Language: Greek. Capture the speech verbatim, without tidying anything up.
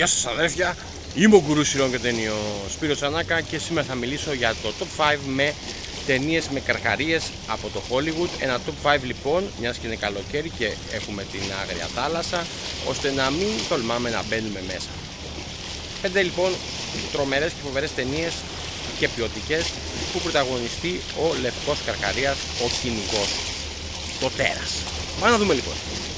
Γεια σας αδέρφια, είμαι ο γκουρούς σειρών και ταινιών Σπύρος Τσανάκα και σήμερα θα μιλήσω για το top πέντε με ταινίες με καρχαρίες από το Hollywood. Ένα top πέντε λοιπόν, μιας και είναι καλοκαίρι και έχουμε την άγρια θάλασσα, ώστε να μην τολμάμε να μπαίνουμε μέσα. Πέντε λοιπόν τρομερές και φοβερές ταινίες και ποιοτικές που πρωταγωνιστεί ο λευκός καρχαρίας, ο κυνηγός, το τέρας. Πάμε να δούμε λοιπόν.